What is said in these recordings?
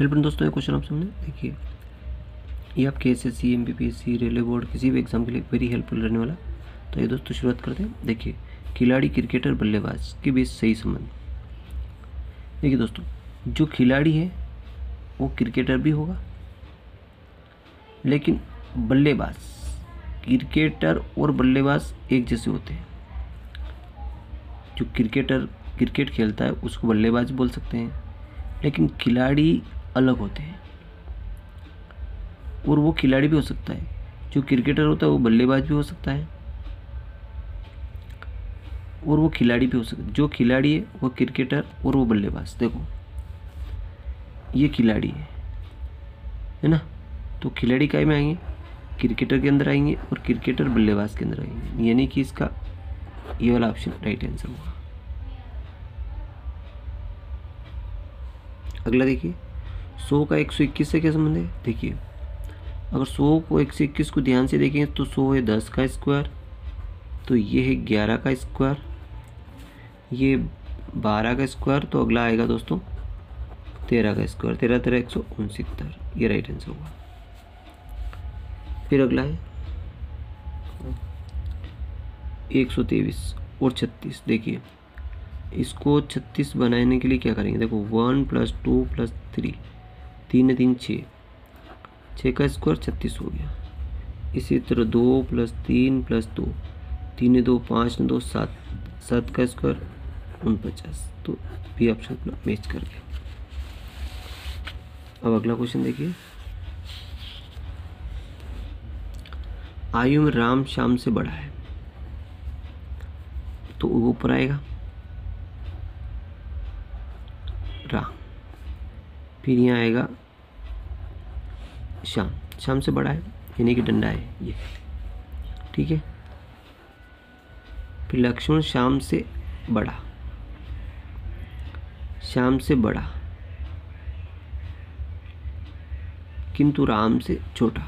Help दोस्तों, एक question आप सामने देखिए, ये आपके एसएससी, एमपीपीएससी, रेलवे बोर्ड किसी भी एग्जाम के लिए वेरी हेल्पफुल रहने वाला। तो ये दोस्तों शुरुआत करते हैं। देखिए, खिलाड़ी, क्रिकेटर, बल्लेबाज के बीच सही संबंध। देखिए दोस्तों, जो खिलाड़ी है वो क्रिकेटर भी होगा, लेकिन बल्लेबाज, क्रिकेटर और बल्लेबाज एक जैसे होते हैं। जो क्रिकेटर क्रिकेट खेलता है उसको बल्लेबाज बोल सकते हैं, लेकिन खिलाड़ी अलग होते हैं। और वो खिलाड़ी भी हो सकता है, जो क्रिकेटर होता है वो बल्लेबाज भी हो सकता है, और वो खिलाड़ी भी हो सकता है। जो खिलाड़ी है वो क्रिकेटर और वो बल्लेबाज। देखो, ये खिलाड़ी है ना, तो खिलाड़ी काय में आएंगे, क्रिकेटर के अंदर आएंगे, और क्रिकेटर बल्लेबाज के अंदर आएंगे, यानी कि इसका ये वाला ऑप्शन राइट आंसर होगा। अगला देखिए, 100 का 121 से क्या संबंध है। देखिए, अगर 100 को 121 को ध्यान से देखेंगे तो 100 है 10 का स्क्वायर, तो ये है 11 का स्क्वायर, ये 12 का स्क्वायर, तो अगला आएगा दोस्तों 13 का स्क्वायर, 13 13 169, ये राइट आंसर होगा। फिर अगला है 123 और 36। देखिए, इसको 36 बनाने के लिए क्या करेंगे। देखो, 1 + 2 + 3, 3 3 6, 6 का स्क्वायर 36 हो गया। इसी तरह 2 + 3 + 2, 3 2 5 2 7, 7 का स्क्वायर 49, तो बी ऑप्शन अपना मैच कर गया। अब अगला क्वेश्चन देखिए, आयु में राम श्याम से बड़ा है, तो वो ऊपर आएगा राम, फिर यहाँ आएगा श्याम, श्याम से बड़ा है यानी कि डंडा है ये, ठीक है। फिर लक्ष्मण श्याम से बड़ा, श्याम से बड़ा किंतु राम से छोटा,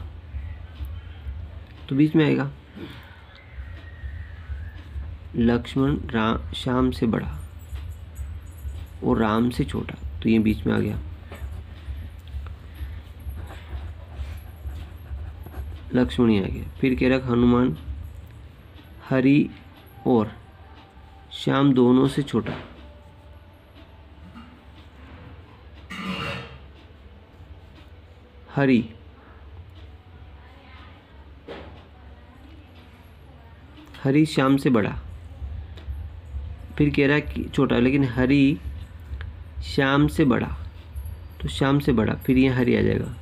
तो बीच में आएगा लक्ष्मण श्याम से बड़ा और राम से छोटा, तो ये बीच में आ गया। लक्ष्मण ही आ गया। फिर कह रहा हनुमान हरि और श्याम दोनों से छोटा, हरि श्याम से बड़ा, फिर कह रहा है कि छोटा, लेकिन हरि श्याम से बड़ा, तो श्याम से बड़ा, फिर यहाँ हरि आ जाएगा।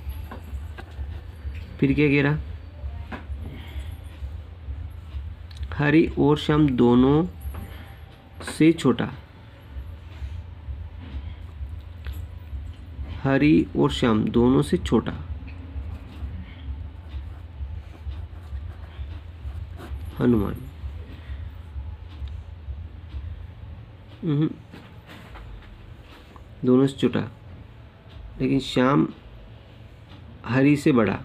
फिर क्या कह रहा, हरि और श्याम दोनों से छोटा, हरि और श्याम दोनों से छोटा, हनुमान। दोनों से छोटा, लेकिन श्याम हरि से बड़ा,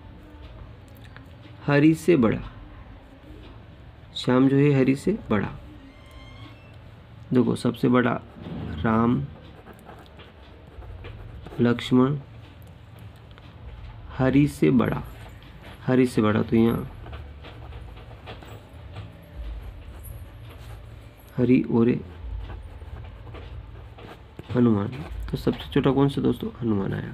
हरि से बड़ा, श्याम जो है हरि से बड़ा। देखो, सबसे बड़ा राम, लक्ष्मण, हरि से बड़ा, हरि से बड़ा, तो यहाँ हरि और हनुमान, तो सबसे छोटा कौन सा दोस्तों, हनुमान आया।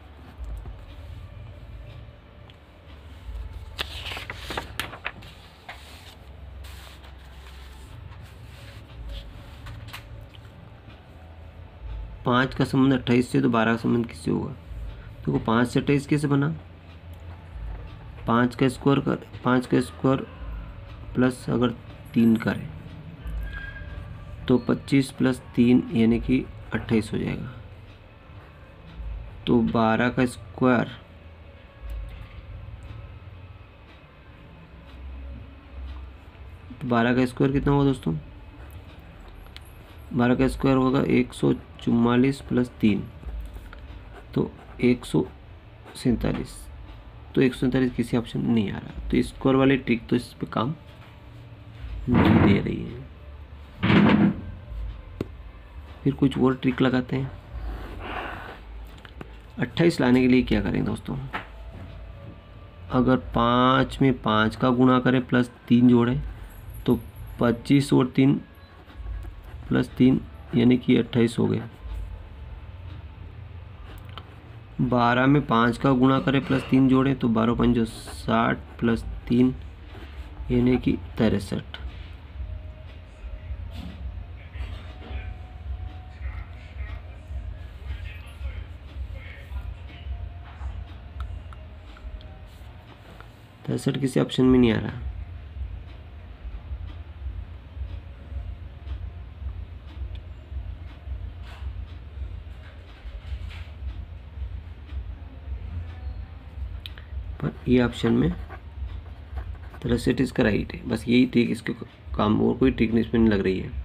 पाँच का संबंध 28 से, तो 12 का संबंध किससे होगा। देखो, 5 से 28 कैसे बना, 5 का स्क्वायर प्लस अगर 3 करें तो 25 + 3 यानी कि 28 हो जाएगा। तो 12 का स्क्वायर कितना होगा दोस्तों, 12 का स्क्वायर होगा 144 + 3, तो 147, तो 147 किसी ऑप्शन में नहीं आ रहा, तो स्क्वायर वाली ट्रिक तो इस पे काम नहीं दे रही है। फिर कुछ और ट्रिक लगाते हैं। 28 लाने के लिए क्या करेंगे दोस्तों, अगर 5 में 5 का गुणा करें प्लस 3 जोड़ें तो 25 और 3 प्लस 3 यानी कि 28 हो गया। 12 में 5 का गुणा करें प्लस 3 जोड़ें तो 12 पंजो 60 प्लस 3 यानी कि 63। तिरसठ किसी ऑप्शन में नहीं आ रहा। पर ये ऑप्शन में 63 इसका राइट है। बस यही ट्रिक इसके काम, और कोई ट्रिक इसमें नहीं लग रही है।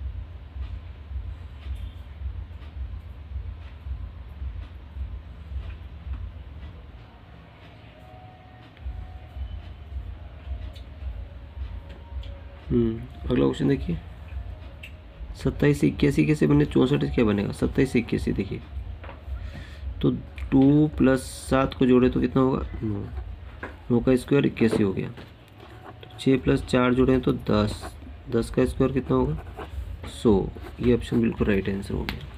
अगला क्वेश्चन देखिए, 27 से 81 कैसे बने, 64 क्या बनेगा, 27 से 81 देखिए तो 2 प्लस 7 को जोड़े तो कितना होगा 9, 9 का स्क्वायर 81 हो गया। तो 6 प्लस 4 जोड़े तो 10, 10 का स्क्वायर कितना होगा 100। ये ऑप्शन बिल्कुल राइट आंसर हो गया।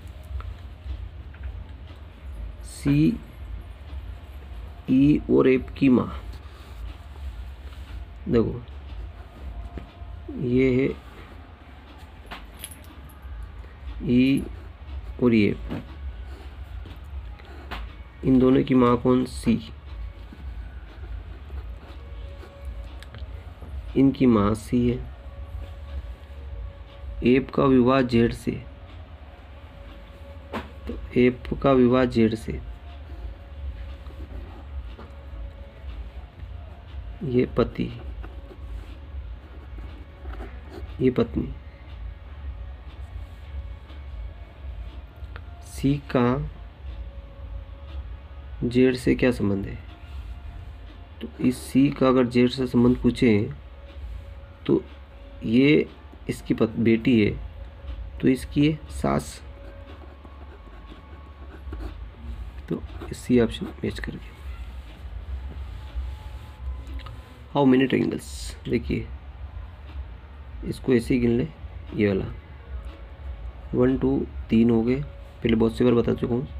सी ई और एफ की माँ, देखो ये है ई और ये, इन दोनों की माँ कौन सी, इनकी माँ सी है। एप का विवाह जेड से, तो एप का विवाह जेड से, ये पति ये पत्नी। सी का जेड से क्या संबंध है, तो इस सी का अगर जेड से संबंध पूछे तो ये इसकी बेटी है तो इसकी है सास, तो सी ऑप्शन मैच करके। हाउ मेनी ट्रायंगल्स, देखिए इसको ऐसे ही गिन ले, ये वाला 1 2 3 हो गए, पहले बहुत सी बार बता चुका हूँ।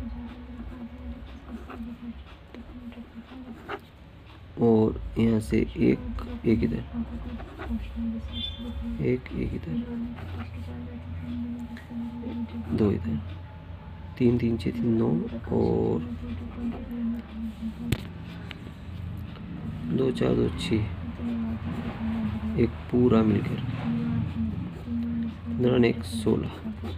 और यहाँ से एक इधर, एक इधर, 2 इधर, 3 3 6 3 9 और 2 4 2 6, एक पूरा मिलकर 1 16।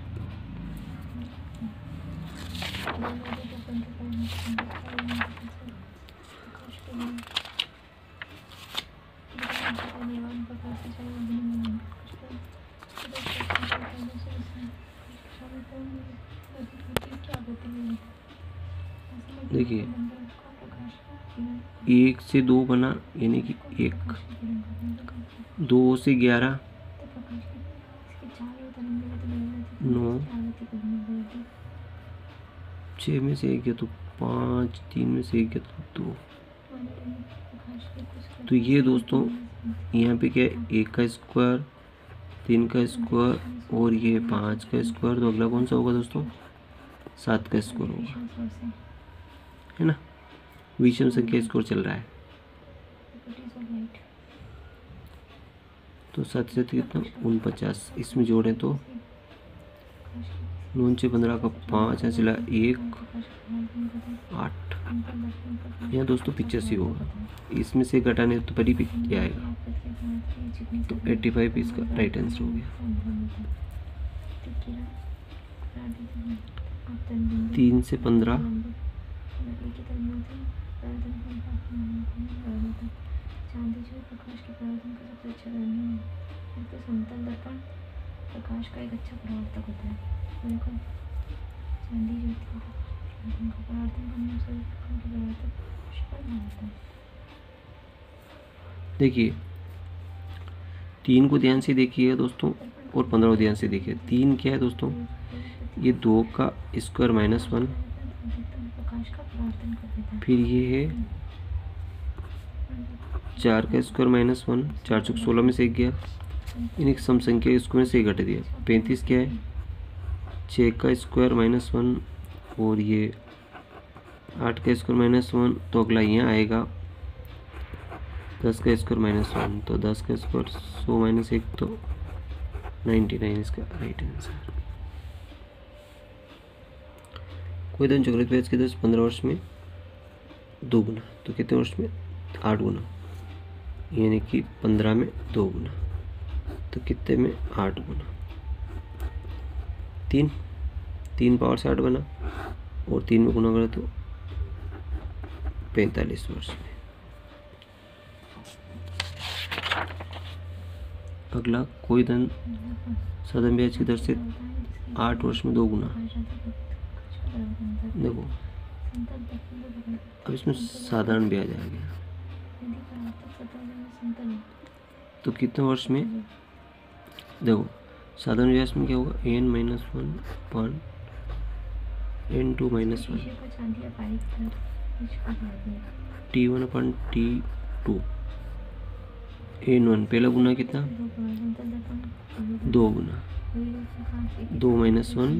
देखिए 1 से 2 बना यानी कि 1, 2 से 11 9, 6 में से 1 गया तो 5, 3 में से 1 गया तो 2। तो ये दोस्तों यहाँ पे क्या है, 1 का स्क्वायर, 3 का स्क्वायर और ये 5 का स्क्वायर, तो अगला कौन सा होगा दोस्तों 7 का स्क्वायर होगा, है ना। विषम संख्या स्कोर चल रहा है तो 7 से कितना 49, इसमें जोड़ें तो 9 6 15 का 5 है, चला 1 8। यहाँ दोस्तों 85 होगा, इसमें से घटाने तो परी क्या आएगा, तो 85 इसका राइट आंसर हो गया। 3 से 15 समतल दर्पण प्रकाश का एक अच्छा परावर्तक होता है। देखो चांदी जो होती है उनका परावर्तन करने से परावर्तक होता है। देखिए 3 को ध्यान से देखिए दोस्तों और 15 को ध्यान से देखिए। 3 क्या है दोस्तों, ये 2 का स्क्वायर -1 प्रकाश का परावर्तन कर देता है। फिर ये है 4 का स्क्वायर माइनस 1, 4 चौक 16 में से 1 गया, इन एक सम संख्या के स्क्वायर में से 1 घटा दिया। 35 क्या है, 6 का स्क्वायर माइनस 1 और ये 8 का स्क्वायर माइनस 1, तो अगला यहाँ आएगा 10 का स्क्वायर माइनस 1, तो 10 का स्क्वायर 100 माइनस 1 तो 99 इसका राइट आंसर। कोई धन चक्रवृद्धि ब्याज की दर 15 वर्ष में 2 गुना, तो कितने वर्ष में 8 गुना, यानी कि 15 में 2 गुना, तो कितने में 8 गुना। 3 पावर से 8 बना और 3 में गुना करा तो 45 वर्ष में। अगला कोई धन साधारण ब्याज की दर से 8 वर्ष में 2 गुना। देखो अब इसमें साधारण ब्याज आ गया, तो कितने वर्ष में, देखो साधारण ब्याज में क्या होगा, n minus 1 upon n2 minus 1 t1 upon t2 n1 पहला गुना कितना 2 गुना 2 माइनस 1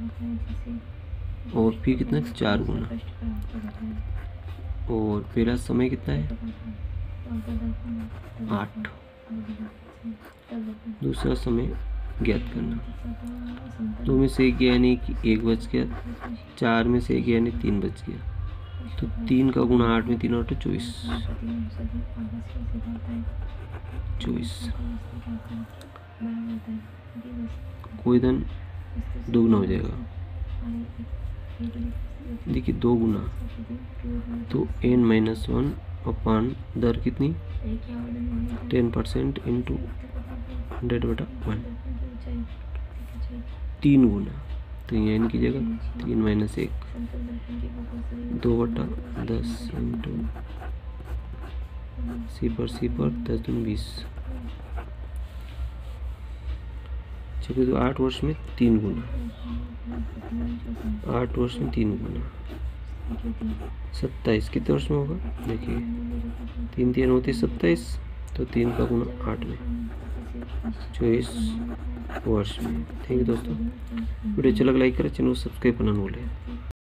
और फिर कितना 4 गुना, और पहला समय कितना है 8, दूसरा समय ज्ञात करना। 2 में से 1 गया यानी कि 1 बच गया, 4 में से 1 गया यानी 3 बच गया, तो 3 का गुना 8 में 3 और 24 कोई धन दोगुना हो जाएगा। देखिए 2 गुना तो n माइनस 1 अपान दर कितनी 10% इंटू 100/1, 3 गुना, तो ये n की जगह 3 माइनस 1 2/10 इंटू सी पर 10 दूनी 20, चलिए तो 8 वर्ष में 3 गुना, 8 वर्ष में 3 गुना 27 कितने वर्ष में होगा, देखिए 3 3 होती 27, तो 3 का गुना 8 में 24 वर्ष में। थैंक यू दोस्तों, वीडियो अच्छा लगा लाइक करें, चैनल को सब्सक्राइब करना न भूलें।